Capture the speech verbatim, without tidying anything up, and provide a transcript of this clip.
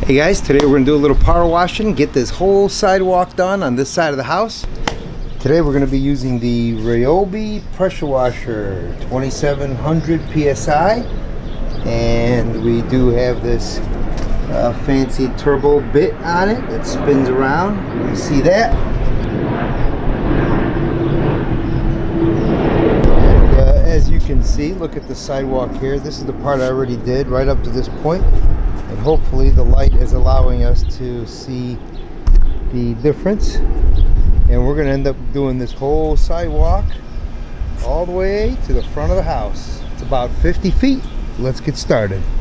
Hey guys, today we're going to do a little power washing, get this whole sidewalk done on this side of the house. Today we're going to be using the RYOBI Pressure Washer twenty-seven hundred P S I, and we do have this uh, fancy turbo bit on it that spins around. You can see that. And uh, as you can see, look at the sidewalk here. This is the part I already did right up to this point. And hopefully the light is allowing us to see the difference. And we're going to end up doing this whole sidewalk all the way to the front of the house. It's about fifty feet. Let's get started.